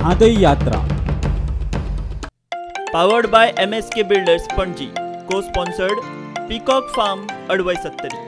म्हादई यात्रा powered by MSK builders Panaji, cosponsored peacock farm Adwai 70।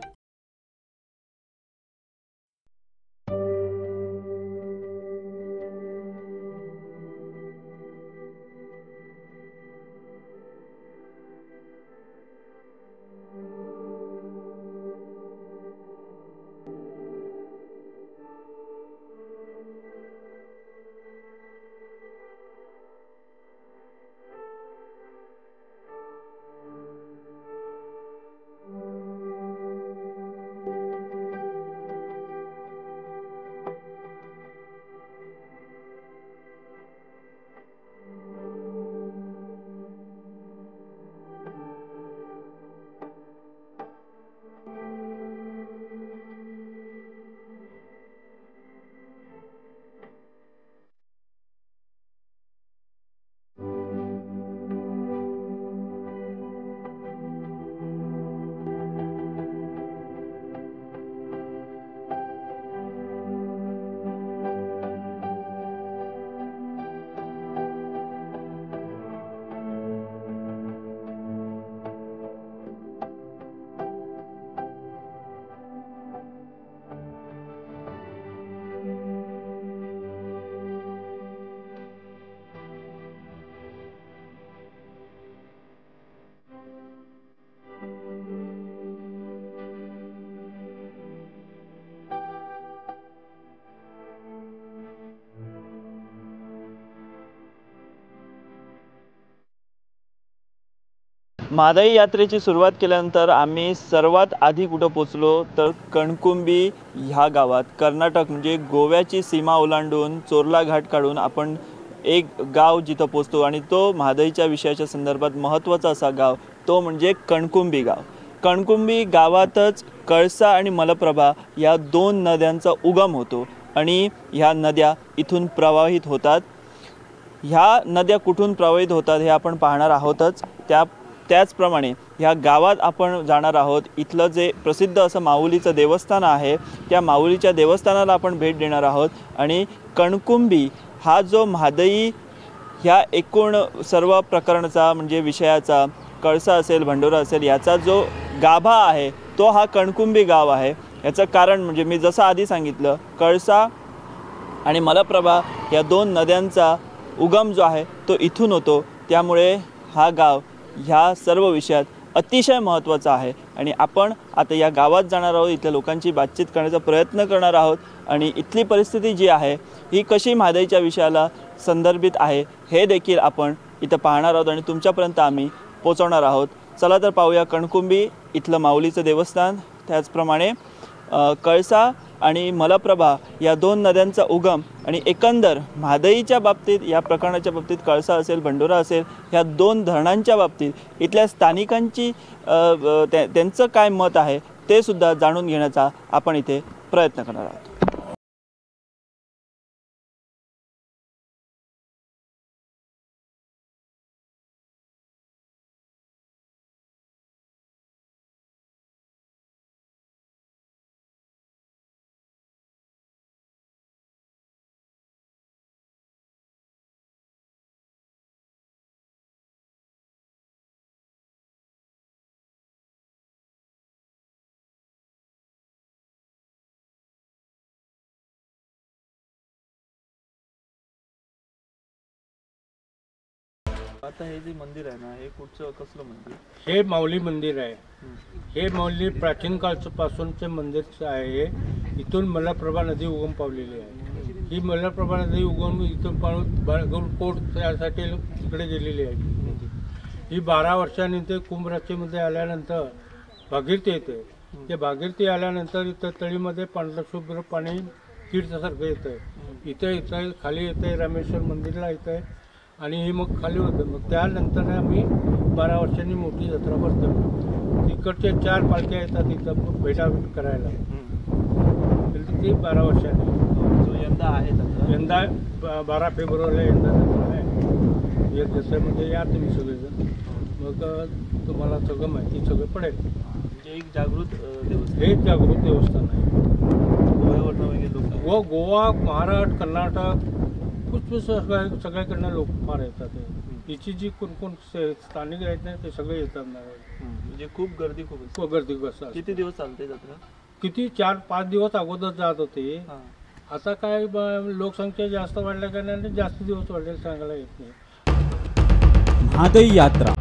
Mhadei यात्रेची सुरुवात केल्यानंतर आम्ही सर्वात आधी कुठं पोचलो तर कणकुंबी ह्या गावात। कर्नाटक म्हणजे गोव्याची सीमा ओलांडून चोरला घाट काढून आपण एक गाव जिथं पोचतो आणि तो म्हादईच्या विषयाच्या संदर्भात महत्त्वाचा असा गाव तो म्हणजे कणकुंबी गाव। कणकुंबी गावातच कळसा आणि मलप्रभा या दोन नद्यांचा उगम होतो आणि ह्या नद्या इथून प्रवाहित होतात। ह्या नद्या कुठून प्रवाहित होतात हे आपण पाहणार आहोतच। त्याचप्रमाणे ह्या गावात आपण जाणार आहोत। इथलं जे प्रसिद्ध असं माऊलीचं देवस्थान आहे त्या माऊलीच्या देवस्थानाला आपण भेट देणार आहोत आणि कणकुंबी हा जो म्हादई ह्या एकूण सर्व प्रकरणाचा म्हणजे विषयाचा कळसा असेल भंडोरा असेल याचा जो गाभा आहे तो हा कणकुंबी गाव आहे। याचं कारण म्हणजे मी जसं आधी सांगितलं कळसा आणि मलप्रभा या दोन नद्यांचा उगम जो आहे तो इथून होतो, त्यामुळे हा गाव ह्या सर्व विषयात अतिशय महत्त्वाचा आहे आणि आपण आता या गावात जाणार आहोत। इथल्या लोकांची बातचीत करण्याचा प्रयत्न करणार आहोत आणि इथली परिस्थिती जी आहे ही कशी म्हादईच्या विषयाला संदर्भित आहे हे देखील आपण इथं पाहणार आहोत आणि तुमच्यापर्यंत आम्ही पोहोचवणार आहोत। चला तर पाहूया कणकुंबी इथलं माऊलीचं देवस्थान, त्याचप्रमाणे कळसा आणि मलप्रभा या दोन नद्यांचा उगम आणि एकंदर म्हादईच्या बाबतीत या प्रकरणाच्या बाबतीत कळसा असेल भंडोरा असेल ह्या दोन धरणांच्या बाबतीत इथल्या स्थानिकांची त्यांचं काय मत आहे ते सुद्धा जाणून घेण्याचा आपण इथे प्रयत्न करणार आहोत। आता हे जे मंदिर आहे ना हे कुठचं कसलं मंदिर? हे माऊली मंदिर आहे। हे माऊली प्राचीन काळापासूनचे मंदिर आहे। इथून मलप्रभा नदी उगम पावलेली आहे। ही मलप्रभा नदी उगम इथून पाऊन कोट त्यासाठी तिकडे गेलेली आहे। ही 12 वर्षांनी ते कुंभराशीमध्ये आल्यानंतर भागीरथी येते। ते भागीरथी आल्यानंतर इथं तळीमध्ये पांढरं शुभ्र पाणी तीर्थासारखं येतं। इथं खाली येतं रामेश्वर मंदिरला येतं आणि ही मग खाली होतं। मग त्यानंतर आम्ही 12 वर्षांनी मोठी जत्रा भरतो। तिकडचे 4 पालख्या येतात इथं भेटाभेट करायला। ती 12 वर्षांनी यंदा आहे यंदा 12 फेब्रुवारीला यंदा जत्रा आहे। एक जत्रेमध्ये या तुम्ही सगळेजण, मग तुम्हाला सगळं माहिती सगळं पडेल। एक जागृत देवस्थान, हे जागृत देवस्थान आहे। गोव्यावरनं वगैरे लोक गोवा, महाराष्ट्र, कर्नाटक खूप सगळ्याकडनं लोक फार येतात. हिची जी कोण स्थानिक आहेत ना ते सगळे येतात ना. म्हणजे खूप गर्दी खूप गर्दी कसं किती दिवस चालते जत्रा? किती 4-5 दिवस अगोदर जात होते. आता काय लोकसंख्या जास्त वाढल्या कारण जास्त दिवस वाढले सांगायला येत नाही. महादई यात्रा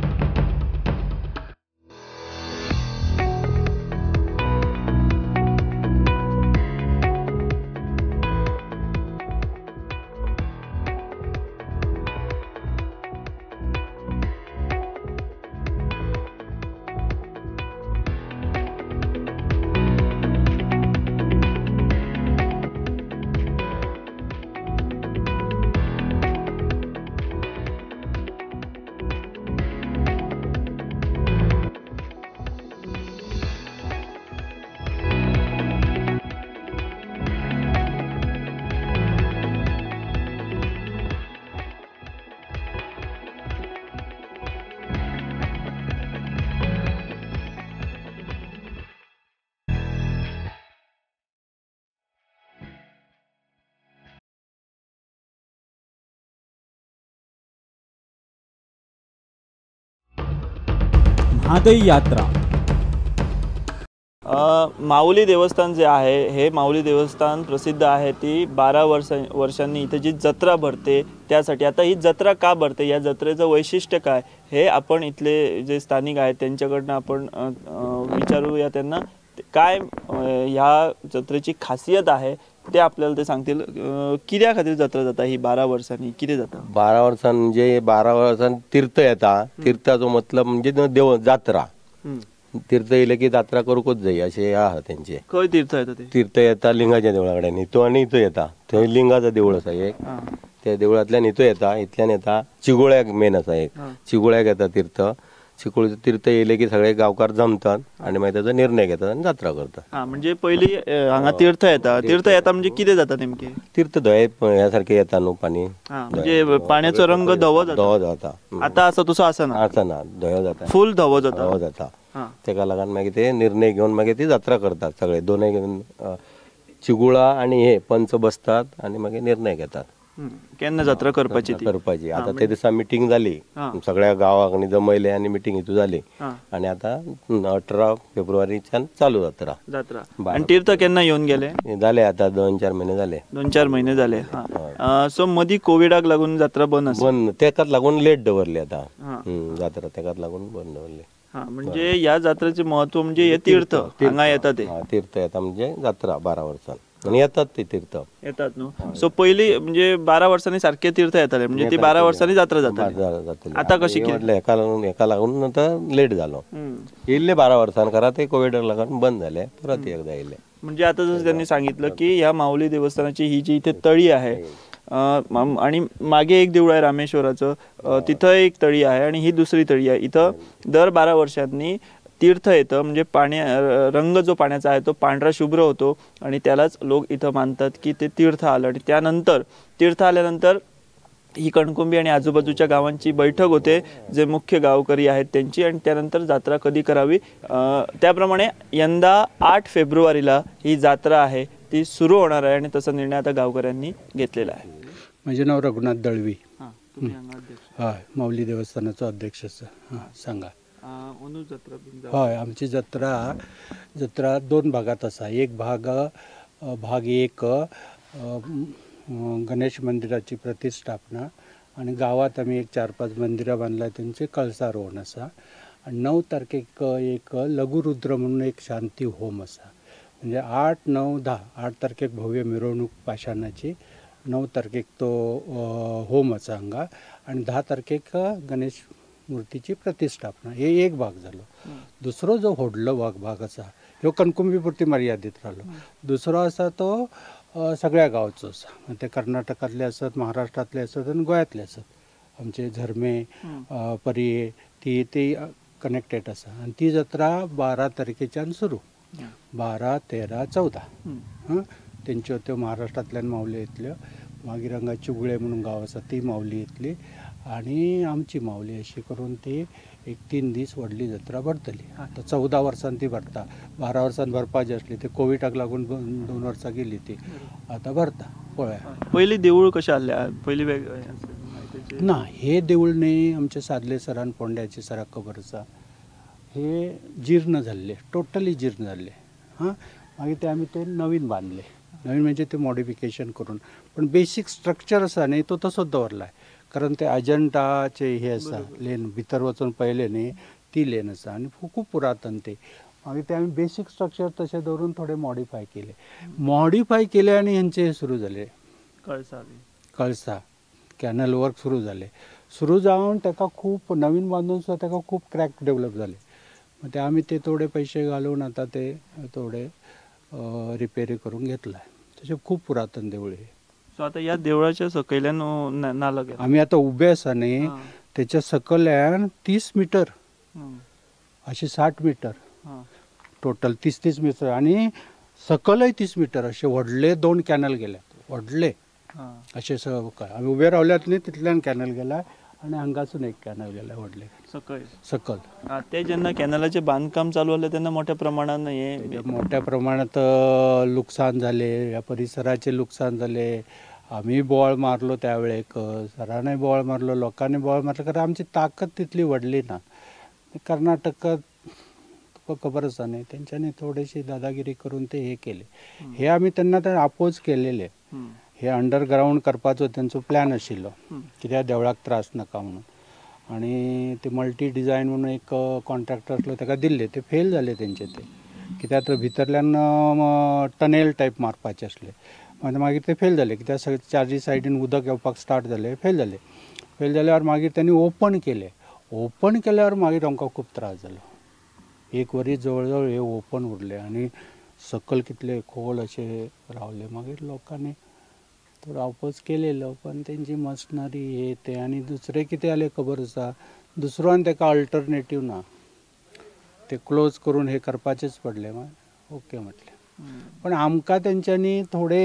महादई यात्रा माऊली देवस्थान जे आहे हे माऊली देवस्थान प्रसिद्ध आहे. ती 12 वर्षांनी इथे जी जत्रा भरते त्यासाठी. आता ही जत्रा का भरते, या जत्रेचं वैशिष्ट्य काय, हे आपण इथले जे स्थानिक आहेत त्यांच्याकडनं आपण विचारूया त्यांना. काय ह्या जत्रेची खासियत आहे ते आपल्याला ते सांगतील. कित्या खातीर जत्रा जाता ही 12 वर्षांनी, किती जाता? 12 वर्षां म्हणजे 12 वर्षां तीर्थ येता. तीर्थाचो मतलब म्हणजे देव जात्रा. तीर्थ येयले की जात्रा करूकच जाय असे आहा त्यांचे. खंय तीर्थ येता ते? तीर्थ येता लिंगाच्या देवळा कडेन. इथं आणि इथं येता. थंय लिंगाचं देवूळ आसा एक. त्या देवळांतल्यान इथं येता. इथल्यान येता चिगोळ्याक मेन आसा एक. चिगोळ्याक येता तीर्थ. चिकोळीचं तीर्थ येयले की सगळे गावकार जमतात आणि मागीर त्याचा निर्णय घेतात आणि जात्रा करतात. म्हणजे पहिली हांगा तीर्थ येता. तीर्थ येता म्हणजे कितें जाता नेमके? तीर्थ धंय ह्यासारखे येता न्हू पाणी. म्हणजे पाण्याचो रंग धवो जाता. धवो जाता. आता असं तसं आसना. आसना धवो जाता. फुल धवो जाता. धवो जाता. तेका लागून मागीर ते निर्णय घेऊन मागीर ती जात्रा करतात. सगळे दोनय चिगुळा आणि हे पंच बसतात आणि मागीर निर्णय घेतात केन्ना जात्रा करपाची आता ते दिसा मिटिंग जाली. सगळ्या गावांनी जमयले आणि मिटिंग हितू जाली. आणि आता 18 फेब्रुवारीच्यान चालू जात्रा. आणि तीर्थ केन्ना येऊन गेले? झाले आता 2-4 महिने झाले. 2-4 महिने झाले. सो मधी कोविडाक लागून जात्रा बंद तेकाच लागून लेट दवरली आता जात्रा. तेकाच लागून बंद दवरली. म्हणजे या जात्रेचे महत्व म्हणजे हे तीर्थ हांगा येता ते. तीर्थ येता म्हणजे जात्रा 12 वर्षां आणि येतात ते तीर्थ येतात न्हू. सो पहिली म्हणजे 12 वर्षांनी सारखे तीर्थ येताले म्हणजे ती 12 वर्षांनी जात्रा जाताली. आता कशी केली? एका लागून आता लेट जालो. येयल्ले 12 वर्षां खरा ते कोविडाक लागून बंद झाले. परत एकदा येयले. म्हणजे आता जसं त्यांनी सांगितलं की ह्या माऊली देवस्थानाची ही जी इथे तळी आहे आणि मागे एक देऊळ आहे रामेश्वराचं, तिथं एक तळी आहे आणि ही दुसरी तळी आहे. इथं दर 12 वर्षांनी तीर्थ येतं. म्हणजे रंग जो पाण्याचा आहे तो पांढरा शुभ्र होतो आणि त्यालाच लोक इथं मानतात की ते तीर्थ आलं. आणि त्यानंतर तीर्थ आल्यानंतर ही कणकुंबी आणि आजूबाजूच्या गावांची बैठक होते, जे मुख्य गावकरी आहेत त्यांची, आणि त्यानंतर जात्रा कधी करावी त्याप्रमाणे यंदा 8 फेब्रुवारीला ही जात्रा आहे ती सुरू होणार आहे आणि तसा निर्णय आता गावकऱ्यांनी घेतलेला आहे. माझे नाव रघुनाथ दळवी. हय माऊली देवस्थानाचो अध्यक्ष आसा. सांगा. हय आमची जत्रा 2 भागात आसा. एक भाग एक गणेश मंदिराची प्रतिष्ठापना आणि गावात आम्ही एक 4-5 मंदिरां बांधल्या त्यांचे कळसारोहण आसा. आणि 9 तारखेक एक लघुरुद्र म्हणून एक शांती होम आसा. म्हणजे 8, 9, 10 8 तारखेक भव्य मिरवणूक पाशाणाची, 9 तारखेक तो होम आसा हांगा आणि 10 तारखेक गणेश मूर्तीची प्रतिष्ठापना. हे एक भाग जालो. दुसरो जो व्हडलो भाग आसा ह्यो कणकुंबी पुरती मर्यादित राहिलो. दुसरो आसा तो सगळ्या गांवचो आसा. ते कर्नाटकांतले आसत, महाराष्ट्रांतले आसत आनी गोंयांतले आसत. आमचे झरमे परये ती कनेक्टेड आसा. आनी ती जात्रा 12 तारखेच्यान सुरू. 12, 13, 14 तेंच्यो त्यो महाराष्ट्रांतल्यान माऊली येतल्यो. मागीर हांगा चिगुळे म्हणून गांव आसा ती माऊली येतली आणि आमची माऊली अशी करून ती एक 3 दीस व्हडली जात्रा भरतली. आता 14 वर्सां ती भरता. 12 वर्सां भरपाची आसली, ते कोविडाक लागून 2 वर्सां गेली ती. आता भरता. पळया पयलीं देवूळ कशें आहलें पयलीं ना हे देवूळ न्ही आमचे सादले सरान पोंड्याचे सराक खबर आसा हे जीर्ण जाल्ले टोटली जीर्ण जाल्ले हां मागीर ते आमी ते नवीन बांदले नवीन म्हणजे ते मॉडिफिकेशन करून पण बेसीक स्ट्रक्चर आसा न्ही तो तसोच दवरला कारण ते अजंटाचे हे आसा लेन भितर वचून पळयले न्ही ती लेन आसा आनी खूब पुरातन ते मागीर ते आमी बेसीक स्ट्रक्चर तशें दवरून थोडे मॉडिफाय केले आनी हेंचे हे सुरू जाले कळसा कॅनल वर्क सुरू जावन ताका खूब नवीन बांदून सुद्दां ताका खूब क्रॅक डेवलप जाले ते आमी ते थोडे पयशे घालून आतां ते थोडे रिपेरी करून घेतला तशें खूब पुरातन देवूळ हे सो आतां ह्या देवळाच्या सकयल्यान नाला आमी आतां उबे आसा न्ही तेच्या सकयल्यान 30 मीटर अशें 60 मीटर टोटल 30 मीटर आनी सकलय 30 मीटर अशे व्हडले 2 कॅनल गेल्यात व्हडले अशें आमी उबे रावल्यात न्ही तितल्यान कॅनल गेला आनी हांगासून एक कॅनल गेला व्हडले सकल ते जेन्ना कॅनलाचें बांदकाम चालू जालें तेन्ना मोठ्या प्रमाणान मोठ्या प्रमाणात लुकसाण जाले ह्या परिसराचे लुकसाण जाले आमी बोवाळ मारलो त्या वेळेक सरानय बोवाळ मारलो लोकांनी बोवाळ मारलो कारण आमची ताकद तितली व्हडली ना कर्नाटकात तुका खबर आसा न्ही तेंच्यांनी थोडीशी दादागिरी करून ते हे केले हे आमी तेन्ना ते आपोज केलेले हे अंडरग्रावंड करपाचो तेंचो प्लॅन आशिल्लो कित्याक देवळाक त्रास नाका म्हणून आनी ते मल्टी डिझायन म्हणून एक कॉन्ट्रॅक्टर आसलो ताका दिल्ले ते फेल जाले तेंचे ते कित्याक तर भितरल्यान टनेल टायप मारपाचे आसले मागीर ते फेल जाले कित्याक चारही सायडीन उदक येवपाक स्टार्ट जाले फेल जाल्यार मागीर त्यांनी ओपन केल्यार मागीर आमकां खूब त्रास जालो एक वरी जवळ जवळ हे ओपन उरले आनी सकल कितले खोल अशे रावले मागीर लोकांनी थोडो आपोज केलेलो पण तेंची मशिनरी हे ते आनी दुसरें कितें जालें खबर आसा दुसऱ्यान ताका अल्टरनेटीव ना ते क्लोज करून हे करपाचेच पडले ओके म्हटलें पण आमकां तेंच्यांनी थोडे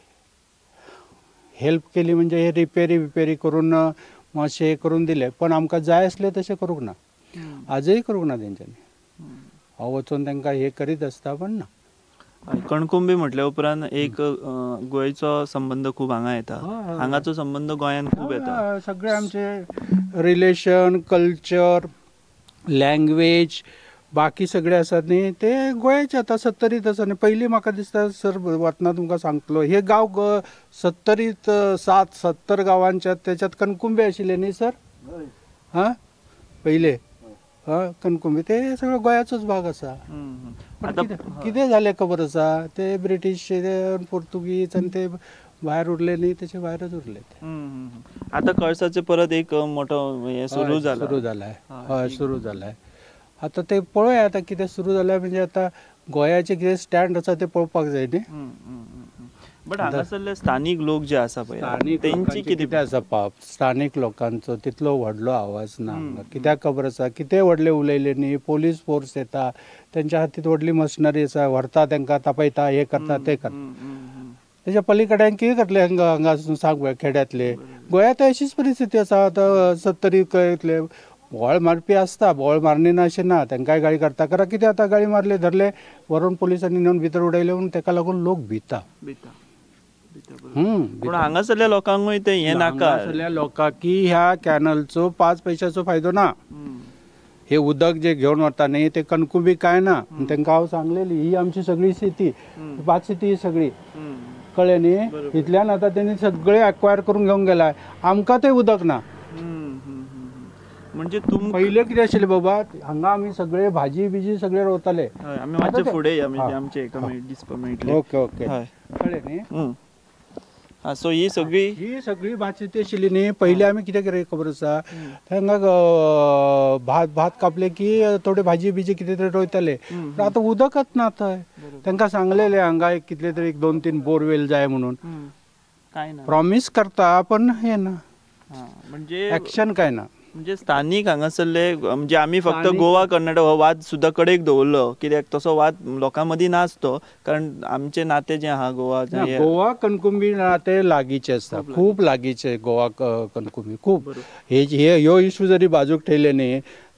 हेल्प केली म्हणजे हे रिपेरी करून मातशें हे करून दिले पण आमकां जाय आसले तशें करूंक ना आजय करूंक ना तेंच्यांनी हांव वचून तांकां हे करीत आसता पण ना कणकुंबी म्हटल्या उपरांत एक गोंयचो संबंध खूब हांगा येता हांगाचो संबंध गोंयान खूब येता सगळे आमचे रिलेशन कल्चर लँग्वेज बाकी सगळे आसात न्ही ते गोंयाचे आतां 70रीत आसा न्ही पयलीं म्हाका दिसता सर वतना तुमकां सांगतलो हे गांव 70रीत 70 गांवांच्या त्याच्यात कणकुंबे आशिल्ले न्ही सर हां पयले कणकुंबी ते सगळो गोंयाचोच भाग आसा कितें जालें खबर आसा ते ब्रिटीश पोर्तुगीज आनी ते भायर उरले न्ही तशे भायरच उरले आतां कळसाचे परत एक मोठो सुरू जाला आतां ते पळोवया आतां कितें सुरू जालें म्हणजे आतां गोंयाचे कितें स्टँड आसा ते पळोवपाक जाय न्ही बट हांगासरले स्थानीक लोक जे आसा पळय तेंची कितें आसा पाप स्थानीक लोकांचो तितलो व्हडलो आवाज ना कित्याक खबर आसा कितें व्हडले उलयले न्ही पोलीस फोर्स येता तेंच्या हातींत व्हडली मशिनरी आसा व्हरता तांकां तापयता हे करता ते करता तेच्या पलीकड्यान कितें करतले हांगा सांग खेड्यांतले गोंयांत अशीच परिस्थिती आसा आतां 70 बोवाळ मारपी आसता बोवाळ मारनी ना अशें ना तांकांय गाळी काडटा कारण कितें आतां गाळी मारले धरले व्हरून पुलिसांनी नेवन भितर उडयले म्हणून ताका लागून लोक भिता पूण हांगासरल्या लोकांकूय ते हें नाका हांगासरल्या लोकांक की ह्या कॅनलचो 5 पैशाचो फायदो ना हे उदक जे घेवन वता न्ही ते कणकुंबी काय ना तांकां हांव सांगलेली ही आमची सगळी शेती 5 शेती ही सगळी कळ्ळें न्ही इतल्यान आतां तेणी सगळे एक्वायर करून घेवंक गेला आमकां ते उदक ना म्हणजे पहिले कितें आशिल्लें बाबा हांगा आमी सगळे भाजी बिजी सगळे रोवताले आमी मातशे फुडें या म्हणजे आमचे एका दिसपा मेळटले ओके कळ्ळें न्ही सो ही सगळी भाजी ती आशिल्ली न्ही पयलीं आमी कितें केलें खबर आसा तांकां भात कापले की थोडे भाजी बिजी कितें तरी रोयताले पूण आतां उदकच ना थंय तांकां सांगलेलें हांगा एक कितले तरी 2-3 बोरवेल जाय म्हणून काय ना प्रॉमिस करता पण हे ना म्हणजे एक्शन काय ना म्हणजे स्थानिक हांगासरले म्हणजे आमी फक्त गोवा कर्नाटक हो वाद सुद्दां कडेक दवरलो कित्याक तसो वाद लोकां मदीं नासतो कारण आमचे नाते जे आहा गोवा कणकुंबी नाते लागींचे आसता खूब लागींचे गोवा कणकुंबी खूब ह्यो इश्यू जरी बाजूक ठेयले न्ही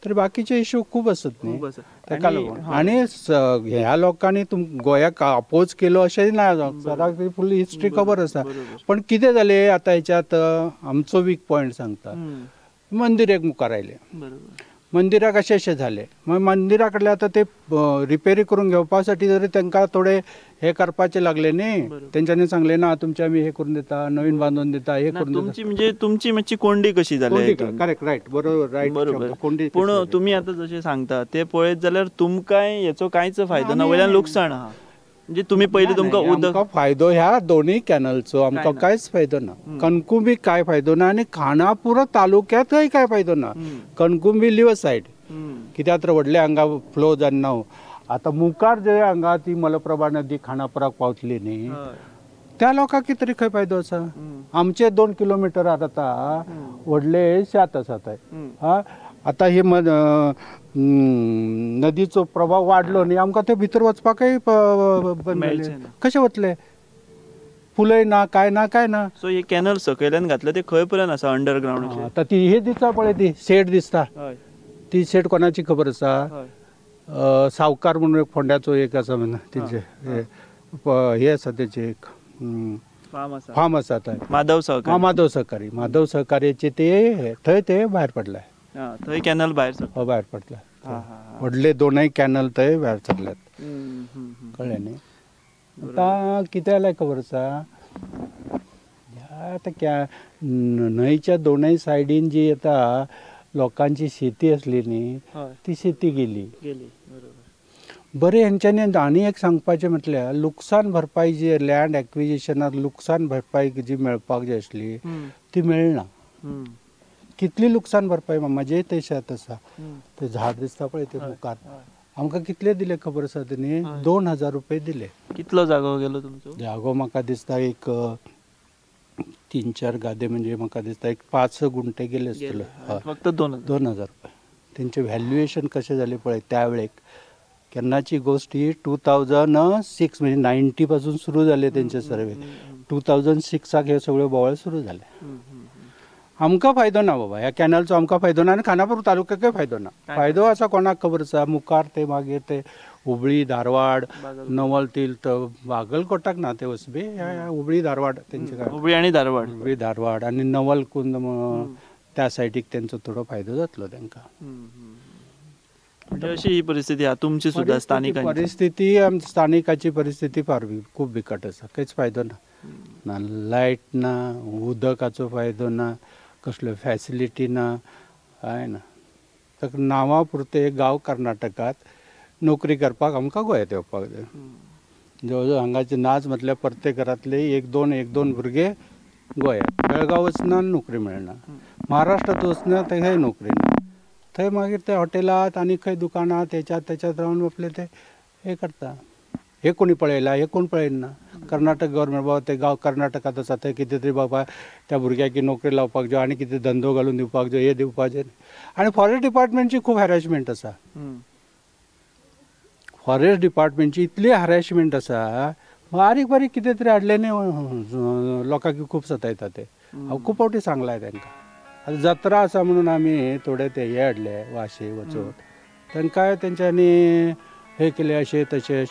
तर बाकीचे इश्यू खूप असत न्ही खूब आसा. ताका आनी- लागून आनी ह्या लोकांनी गोंयाक अपोज केलो अशेंय ना सदांच फूल हिस्ट्री खबर आसा पण कितें जालें आतां हेच्यात आमचो वीक पॉयंट सांगता मंदिर एक मुखार आयलें बरोबर. मंदिराक अशें जालें मग मंदिरा कडल्यान आतां ते रिपेरी करून घेवपा साठी जरी तांकां थोडे हे करपाचे लागले न्ही तेंच्यांनी सांगलें ना तुमचे आमी हे करून दिता नवीन बांदून दिता हे ना, करून दिता तुमची म्हणजे तुमची मातशी कोंडी कशी जाली करेक्ट रायट बरोबर रायट बरोबर कोंडी पूण तुम्ही आता जशें सांगता ते पळयत जाल्यार तुमकांय हेचो कांयच फायदो ना वयल्यान लुकसाण आहा म्हणजे तुम्ही पयलीं तुमकां उदक आमकां फायदो ह्या दोनूय कॅनलचो आमकां कांयच फायदो ना कणकुंबीक काय फायदो ना आनी खानापुरा तालुक्यातय काय फायदो ना कणकुंबी लिव्ह सायड कित्याक तर व्हडले हांगा फ्लो जायना आतां मुखार जे हांगा ती मलप्रभा नदी खानापुराक पावतली न्ही त्या लोकांक कितें तरी खंय फायदो आसा आमचे 2 किलोमिटरार आतां व्हडले शेत आसा थंय हा आतां ही नदीचो प्रभाव वाडलो न्ही आमकां ते भितर वचपाकय कशें वतले पुलय ना काय ना सो हे कॅनल सकयल्यान घातले ते खंय पर्यंत आसा अंडरग्राउंड आतां ती हे दिसता पळय ती शेड दिसता ती शेड कोणाची खबर आसा सावकार म्हणून एक फोंड्याचो एक आसा म्हणा तेंचे हे आसा तेचे एक फार्म आसा थंय माधव सहकारीचे ते थंय ते भायर पडलाय थंय कॅनल भायर पडला व्हडले दोनूय कॅनल थंय भायर सरल्यात कळ्ळें न्ही आतां कितें जालें खबर आसा आतां न्हंयच्या दोनूय सायडीन जी आतां लोकांची शेती असली न्ही ती शेती गेली बरें हेंच्यांनी आनी एक सांगपाचें म्हटल्यार लुकसाण भरपाई जी लँड एक्विजिशनाक लुकसाण भरपाई जी मेळपाक जाय आसली ती मेळना कितली लुकसाण भरपाई म्हाजेय ते शेत आसा ते झाड दिसता पळय ते मुखार आमकां कितले दिले खबर आसा तेणी 2000 रुपये दिले. कितलो जागो गेलो तुमचो जागो म्हाका दिसता एक 3-4 गादे म्हणजे म्हाका दिसता एक 5 गुंठे गेले आसतले फक्त 2000 रुपये. तेंचे व्हॅल्युएशन कशें जालें पळय त्या वेळेक केन्नाची गोष्ट ही 2006 म्हणजे 90 पासून सुरू जाले तेंचे सर्वे 2006 हे सगळे बोवाळ सुरू जाले. आमकां फायदो ना बाबा ह्या कॅनलचो आमकां फायदो ना आनी खानापूर तालुक्याकय फायदो ना फायदो आसा कोणाक खबर आसा मुखार ते मागीर ते हुबळी धारवाड नवल तीर्थ बागलकोटाक ना ते वसबी हुबळी धारवाड तेंचे काय हुबळी धारवाड आनी नवल कुंद त्या सायडीक तेंचो थोडो फायदो जातलो तांकां. अशी ही परिस्थिती आहा तुमची सुद्धा स्थानिकांची परिस्थिती स्थानिकाची परिस्थिती फार खूब बिकट आसा कांयच फायदो ना लायट ना उदकाचो फायदो ना कसल्यो फॅसिलिटी ना काय ना ताका नांवा पुरते गांव कर्नाटकात नोकरी करपाक आमकां गोंयांत येवपाक जाय. जवळ जवळ हांगाचे नाच म्हटल्यार प्रत्येक घरांतले एक दोन भुरगे गोंयांत बेळगांव वचना नोकरी मेळना महाराष्ट्रांत वचना थंय नोकरी ना थंय मागीर ते हॉटेलांत आनी खंय दुकानांत त्याच्यात रावन आपले ते हे करता. हे कोणी पळयला हे कोण पळयना कर्नाटक गव्हर्मेंट बाबा ते गांव कर्नाटकांत आसा थंय कितें तरी बाबा त्या भुरग्याक नोकरी लावपाक जाय आनी कितें धंदो घालून दिवपाक जाय हे दिवपाचें आनी फॉरेस्ट डिपार्टमेंटची खूब हॅरेसमेंट आसा. फॉरेस्ट डिपार्टमेंटची इतली हॅरेसमेंट आसा बारीक कितें तरी हाडले न्ही लोकांक खूब सतायता ते हांव खूब फावटी सांगलाय तांकां. आतां जात्रा आसा म्हणून आमी थोडे ते हे हाडले वाशे वचून तांकां तेंच्यांनी हे केले अशें तशें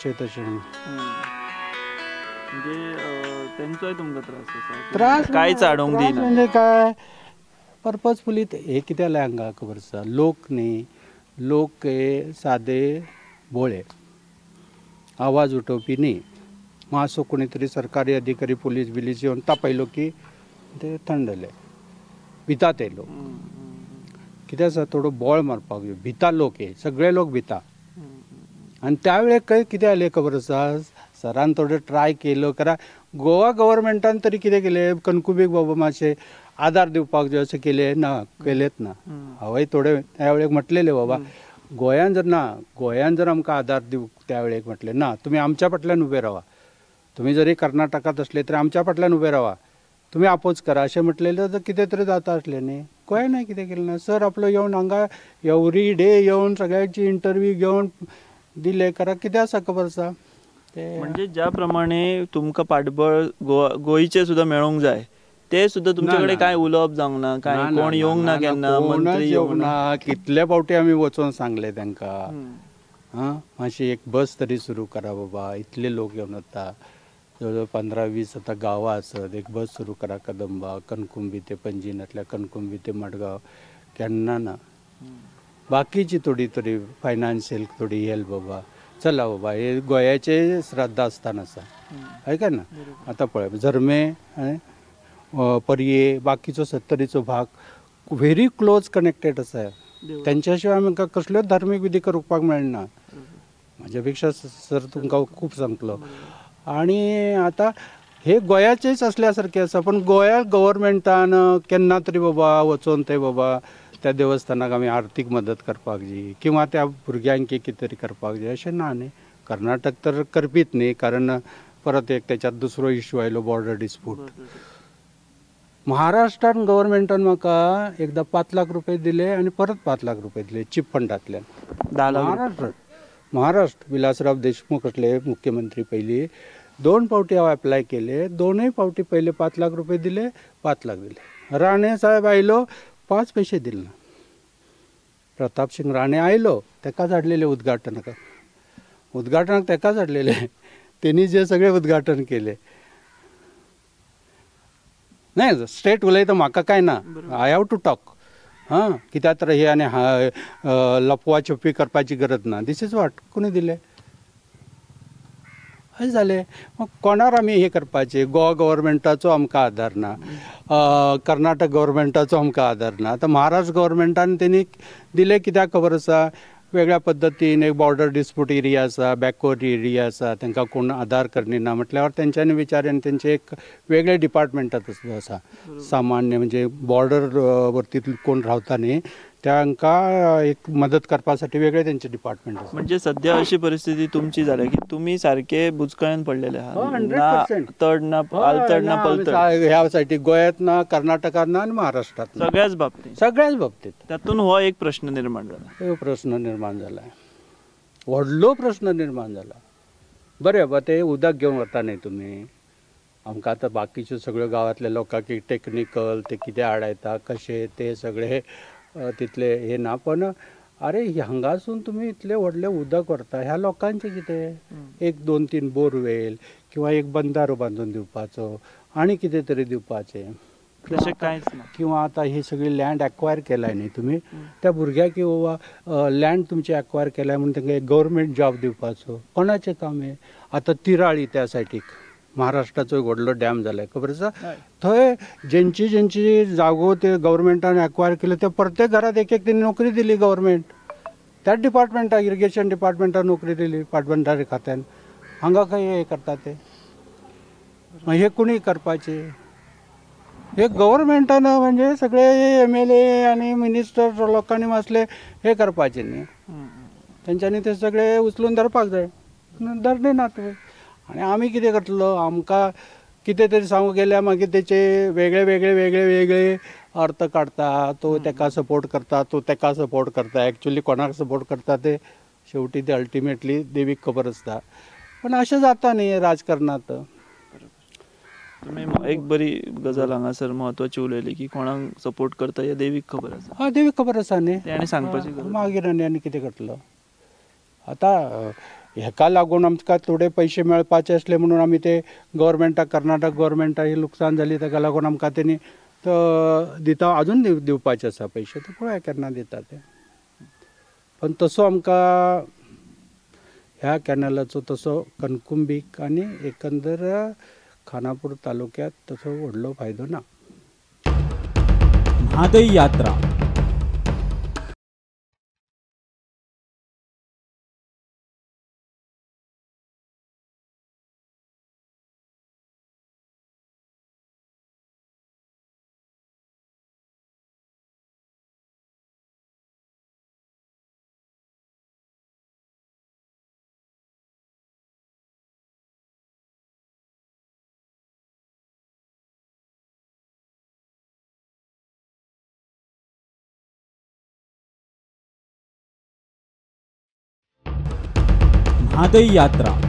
म्हणजे तेंचोय तुमकां त्रास कांयच हाडूंक दिना म्हणजे काय पर्पजफुली हे कितें जालें हांगा खबर आसा लोक हे सादे भोळे आवाज उठोवपी न्ही मातसो कोणी तरी सरकारी अधिकारी पुलीस येवन तापयलो की ते थंडले भितात ते लोक कितें आसा थोडो बोळ मारपाक जाय भिता लोक हे सगळे लोक भिता आनी त्या वेळेक खंय कितें जालें खबर आसा सरान थोडे ट्राय केलो कारण गोवा गव्हर्मेंटान तरी कितें केलें कणकुबीक बाबा मातशें आदार दिवपाक जाय अशें केलेत ना हांवें थोडे त्या वेळेक म्हटलेले बाबा गोंयान जर आमकां आदार दिवंक त्या वेळेक म्हटलें ना तुमी आमच्या फाटल्यान उबे रावा तुमी जरी कर्नाटकांत असले तरी आमच्या फाटल्यान उबे रावा तुमी आपोज करा अशें म्हटलेलें तर कितें तरी जाता आसलें न्ही गोंयान कितें केलें ना सर आपलो येवन हांगा एवरी डे येवन सगळ्यांची इंटरव्यू घेवन दिले करा कितें आसा खबर आसा ते म्हणजे ज्या प्रमाणे तुमकां पाठबळ गोंयचे सुद्दां मेळोंक जाय ते सुद्धा तुमच्याकडे काय उलोवप जावंक ना, काय कोण येवंक ना केन्ना, मंत्री येवंक ना. कितले फावटी आमी वचोन सांगले तांकां हां मातशी एक बस तरी सुरू करा बाबा, इतले लोक येवन वता, जवळजवळ 15-20 आता गांवां आसत, एक बस सुरू करा कदंबा, कणकुंबी ते पंजीनातल्या कणकुंबी ते मडगांव, केन्ना ना. बाकीची थोडी तरी फायनान्शियल थोडी हेल्प बाबा, चला बाबा हे गोंयाचे श्रद्धा आस्थान आसा, ऐका ना. आता पळय झरमे परये बाकीचो 70रीचो भाग व्हेरी क्लोज कनेक्टेड आसा, त्यांच्या शिवाय आमकां कसल्योच धार्मीक विधी करपाक मेळना. म्हाज्या पेक्षा सर तुमकां खूब सांगतलो. आणि आता हे गोंयाचेच असल्या सारखे आसा, पण गोंया गव्हर्मेंटान केन्ना तरी बाबा वचोन ते बाबा त्या देवस्थानाक आमी आर्थीक मदत करपाक जी, किंवा त्या भुरग्यांक कितें तरी करपाक जाय अशें ना न्ही. कर्नाटक तर करपीत न्ही, कारण परत एक त्याच्यात दुसरो इश्यू आयलो बॉर्डर डिस्प्यूट. महाराष्ट्रान गव्हर्मेंटान म्हाका एकदा 5 लाख रुपये दिले आणि परत 5 लाख रुपये दिले चिप फंडांतल्यान. 10 लाख महाराष्ट्र विलासराव देशमुख असले मुख्यमंत्री पयलीं 2 फावटी हांव एप्लाय केले, 2य फावटी पयले 5 लाख रुपये दिले, 5 लाख दिले. राणे साहेब आयलो 5 पैसे दिले ना. प्रताप सिंग राणे आयलो, तेकाच हाडलेले उद्घाटनाक तेकाच हाडलेले, त्यांनी जे सगळे उद्घाटन केले. नाही स्ट्रेट उलयता म्हाका काय ना, आय हॅव टू टॉक. हां कित्याक तर हे आनी लपवा छपी करपाची गरज ना. दीस इज वॉट कोणी दिले अशें जालें. मग कोणार आमी हे करपाचें? गोवा गव्हर्मेंटाचो आमकां आदार ना, कर्नाटक गव्हर्मेंटाचो आमकां आदार ना. आतां महाराष्ट्र गव्हर्मेंटान तेणी दिले कित्याक खबर आसा, वेगळ्या पद्दतीन एक बॉर्डर डिस्प्यूट एरिया आसा, बॅकवर्ड एरिया आसा, तांकां कोण आदार करना म्हटल्यार तेंच्यांनी विचारून तेंचे एक वेगळे डिपार्टमेंटात आसा सामान्य, म्हणजे बॉर्डर वरती कोण रावता न्ही तांकां एक मदत करपासाठी वेगळे तेंचे डिपार्टमेंट आसा. म्हणजे सध्या अशी परिस्थिती तुमची जाल्या की तुम्ही सारखे बुचकळ्यान पडलेले आहात. 100%. तड ना आलतड ना पलतड ह्या सायटी गोंयांत ना, कर्नाटकात ना आणि महाराष्ट्रात ना. सगळ्याच बाबतीत त्यातून हो एक प्रश्न निर्माण झाला. हो प्रश्न निर्माण जाला, व्हडलो प्रश्न निर्माण जाला. बरें बाबा ते उदक घेवन वता न्ही तुमी, आमकां आतां बाकीच्यो सगळ्यो गांवांतल्या लोकांक टेक्निकल ते कितें हाडायता कशें ते सगळे तितले हे ना. पण अरे हांगासून तुम्ही इतले व्हडले उदक व्हरता, ह्या लोकांचे कितें? 1-2-3 बोरवेल किंवा एक बंदारो बांदून दिवपाचो, आनी कितें तरी दिवपाचें. किंवा आता ही सगळी लँड एक्वायर केलाय न्ही तुम्ही, त्या भुरग्याक किंवा लँड तुमची एक्वायर केलाय म्हणून तांकां एक गव्हर्मेंट जॉब दिवपाचो, कोणाचें काम आहे? आता तिराळी त्या सायटीक महाराष्ट्राचो एक व्हडलो डॅम जालाय खबर आसा, थंय ज्यांची जागो ते गव्हर्मेंटान एक्वायर केले ते प्रत्येक घरात एक एक नोकरी दिली गव्हर्मेंट. त्याच डिपार्टमेंटाक इरिगेशन डिपार्टमेंटान नोकरी दिली पाटबंधारे खात्यान. हांगा खंय हे करता ते? हे कुणी करपाचे? हे गव्हर्मेंटान म्हणजे सगळे MLA आणि मिनिस्टर लोकांनी मासले हे करपाचे न्ही, तेंच्यांनी ते सगळे उचलून धरपाक जाय, धरले ना तुवें. आणि आमी कितें करतलो? आमकां कितें तरी सांगूंक गेल्यार मागीर तेचे वेगळे अर्थ काडता. तो तेका सपोर्ट करता, तो तेका सपोर्ट करता. एक्चुअली कोणाक सपोर्ट करता ते शेवटी ते अल्टिमेटली देवीक खबर आसता. पण अशें जाता न्ही राजकारणांत. तुम्ही एक बरी गजाल हांगासर म्हत्वाची उलयली की कोणाक सपोर्ट करता हे देवीक खबर आसा. हय देवीक खबर आसा न्ही, आनी सांगपाची मागीर आनी कितें करतलो? आतां हेका लागून आमकां थोडे पयशे मेळपाचे आसले म्हणून आमी ते गव्हर्मेंटाक, कर्नाटक गव्हर्मेंटाक ही लुकसाण जाली ताका लागून आमकां तेणी दिता, अजून दिवपाचे आसा पयशे, ते पळोवया केन्ना दिता ते. पण तसो आमकां ह्या कॅनलाचो तसो कणकुंबीक आनी एकंदर खानापूर तालुक्यात तसो व्हडलो फायदो ना. म्हादई यात्रा म्हादई यात्रा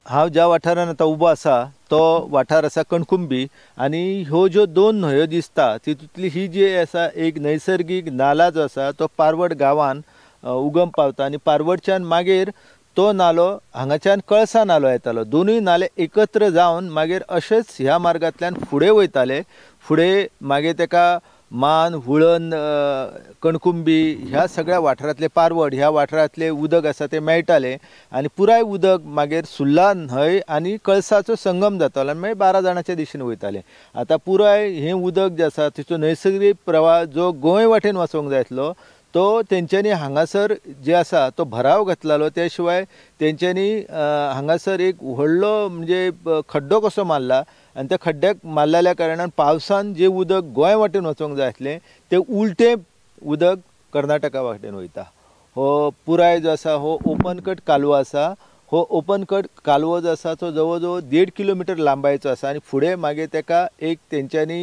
हांव ज्या वाठारान आतां उबो आसा तो वाठार आसा कणकुंबी आनी ह्यो ज्यो दोन न्हंयो दिसता तितूंतली ही जी आसा एक नैसर्गीक नाला जो आसा तो पारवड गांवान उगम पावता आनी पारवडच्यान मागीर तो नालो हांगाच्यान कळसा नालो येतालो दोनूय नाले एकत्र जावन मागीर अशेंच ह्या मार्गांतल्यान फुडें वयताले फुडें मागीर तेका मान हुळण कणकुंबी ह्या सगळ्या वाठारांतले पारवड ह्या वाठारांतले उदक आसा ते मेळटाले आनी पुराय उदक मागीर सुर्ला न्हंय आनी कळसाचो संगम जातालो आनी मागीर 12 जाणांच्या दिशेन वयताले आतां पुराय हें उदक जें आसा तिचो नैसर्गीक प्रवाह जो गोंय वाटेन वचोंक जाय आसलो तो तेंच्यांनी हांगासर जे आसा तो भराव घातलेलो त्या शिवाय तेंच्यांनी हांगासर एक व्हडलो म्हणजे खड्डो कसो मारला आनी त्या खड्ड्याक मारलेल्या कारणान पावसान जे उदक गोंय वाटेन वचोंक जाय आसलें तें उलटें उदक कर्नाटका वाटेन वयता हो पुराय जो आसा हो ओपन कट कालवो आसा हो ओपन कट कालवो जो आसा तो जवळ जवळ 1.5 किलोमिटर लांबायेचो आसा आनी फुडें मागीर तेका एक तेंच्यांनी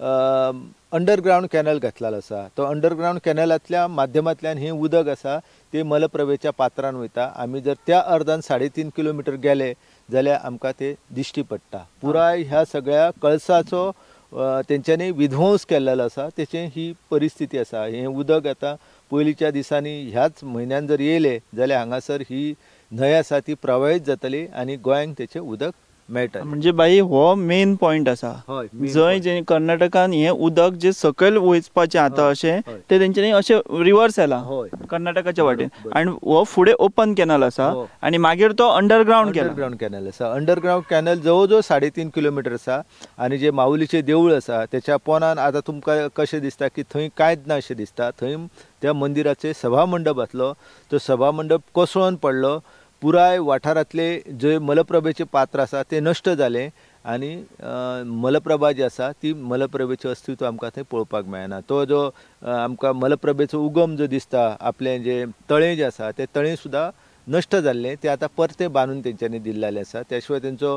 अंडरग्रावंड कॅनल घातलेलो आसा तो अंडरग्रावंड कॅनलांतल्या माध्यमांतल्यान हें उदक आसा ते मलप्रभेच्या पात्रान वयता आमी जर त्या अर्दान 3.5 किलोमिटर गेले जाल्यार आमकां ते दिश्टी पडटा पुराय ह्या सगळ्या कळसाचो तेंच्यांनी विध्वंस केल्लो आसा तेची ही परिस्थिती आसा हें उदक आतां पयलींच्या दिसांनी ह्याच म्हयन्यान जर येयले जाल्यार हांगासर ही न्हंय आसा ती प्रवाहीत जातली आनी गोंयांक तेचें उदक मेळटा म्हणजे बाई हो मेन पॉइंट आसा जंय जे कर्नाटकान हे उदक जे सकयल वचपाचें आतां अशें ते तेंच्यांनी अशें रिवर्स येला कर्नाटकाच्या वाटेन आनी हो फुडें ओपन कॅनल आसा आनी मागीर तो अंडरग्रावंड कॅनल आसा अंडरग्रावंड कॅनल जवळ जवळ 3.5 किलोमिटर आसा आनी जे माऊलीचें देवूळ आसा तेच्या पोंदान आतां तुमकां कशें दिसता की थंय कांयच ना अशें दिसता थंय त्या मंदिराचें सभामंडप आसलो तो सभामंडप कोसळोन पडलो पुराय वाठारांतले जे मलप्रभेचे पात्र आसा ते नश्ट जाले आनी मलप्रभा जी आसा ती मलप्रभेचें अस्तित्व आमकां थंय पळोवपाक मेळना तो जो आमकां मलप्रभेचो उगम जो दिसता आपलें जे तळें जें आसा तें तळें सुद्दां नश्ट जाल्लें तें आतां परतें बांदून तेंच्यांनी दिल्लेलें आसा त्या शिवाय तेंचो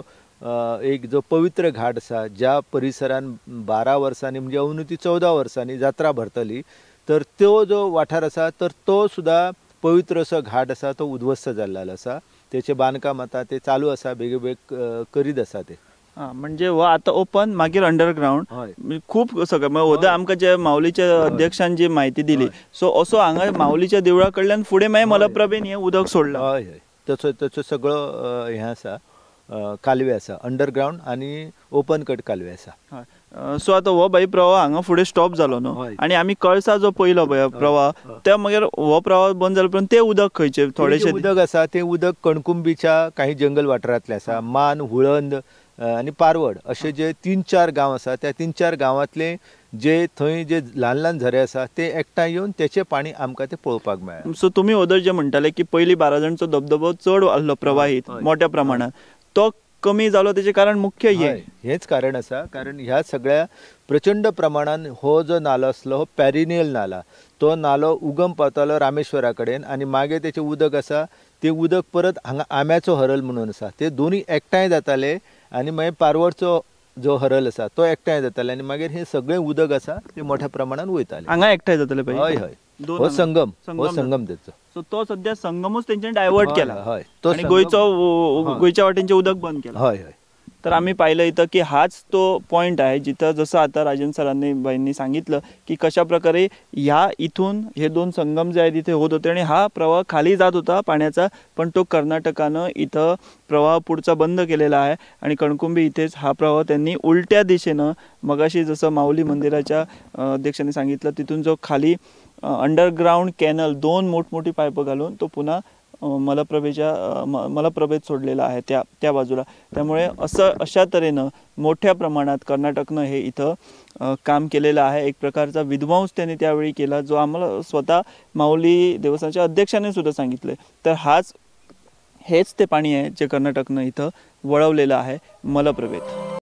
एक जो पवित्र घाट आसा ज्या परिसरान 12 वर्सांनी म्हणजे अवनती 14 वर्सांनी जात्रा भरतली तर तो जो वाठार आसा तर तो सुद्दां पवित्र असो घाट आसा तो उध्वस्त जाल्लो आसा तेचें बांदकाम आतां ते चालू आसा बेगीबेग करीत आसा ते म्हणजे हो आतां ओपन मागीर अंडरग्रावंड खूब सगळें होद आमकां जे माऊलीच्या अध्यक्षान जी म्हायती दिली सो असो हांगा माऊलीच्या देवळा कडल्यान फुडें मागीर मलप्रभेन हें उदक सोडलां हय हय तसो सगळो हें आसा कालवे आसा अंडरग्रावंड आनी ओपन कट कालवे आसा सो आतां हो बाई प्रवाह हांगा फुडें स्टॉप जालो न्हू आनी आमी कळसा जो पयलो पळय प्रवाह त्या मागीर हो प्रवाह बंद जालो उपरांत तें उदक खंयचें थोडेशें उदक आसा तें उदक कणकुंबीच्या काही जंगल वाठारांतलें आसा मान हुळंद आनी पारवड अशे जे 3-4 गांव आसा त्या 3-4 गांवांतले जे थंय जे ल्हान ल्हान झरे आसा ते एकठांय येवन तेचें पाणी आमकां ते पळोवपाक मेळ्ळा सो तुमी ओदर जे म्हणटाले की पयलीं 12 जाणचो धबधबो चड आसलो प्रवाहीत मोठ्या प्रमाणात तो कमी जालो तेजें कारण मुख्य हेच कारण आसा कारण ह्या सगळ्या प्रचंड प्रमाणान हो जो नालो आसलो हो पॅरिनियल नाला तो नालो उगम पावतालो रामेश्वरा कडेन आनी मागीर तेचें उदक आसा तें उदक परत हांगा आम्याचो हरल म्हणून आसा ते दोनी एकठांय जाताले आनी मागीर पारवडचो जो हरल आसा तो एकठांय जाताले आनी मागीर हे सगळें उदक आसा ते मोठ्या प्रमाणान वयताले हांगा एकठांय जाताले हय हय हो संगम तेचो सो तो सध्या संगमूच तेंच्यानी डायवर्ट केला हय आनी गोंयच्या वाटेनचें उदक बंद केलां हय हय तर आम्ही पाहिलं इथं की हाच तो पॉईंट आहे जिथं जसं आता राजन सरांनी बाईंनी सांगितलं की कशा प्रकारे ह्या इथून हे दोन संगम जे आहेत तिथे होत होते आणि हा प्रवाह खाली जात होता पाण्याचा पण तो कर्नाटकानं इथं प्रवाह पुढचा बंद केलेला आहे आणि कणकुंबी इथेच हा प्रवाह त्यांनी उलट्या दिशेनं मगाशी जसं माऊली मंदिराच्या अध्यक्षांनी सांगितलं तिथून जो खाली अंडरग्राउंड कॅनल 2 मोठमोठी पाईप घालून तो पुन्हा मलप्रभेत सोडलेला आहे त्या बाजूला त्यामुळे अशा तऱ्हेनं मोठ्या प्रमाणात कर्नाटकनं हे इथं काम केलेलं आहे एक प्रकारचा विध्वंस त्यांनी त्यावेळी केला जो आम्हाला स्वतः माऊली देवस्थानच्या अध्यक्षाने सुद्धा सांगितले तर हेच ते पाणी आहे जे कर्नाटकनं इथं वळवलेलं आहे मलप्रभेत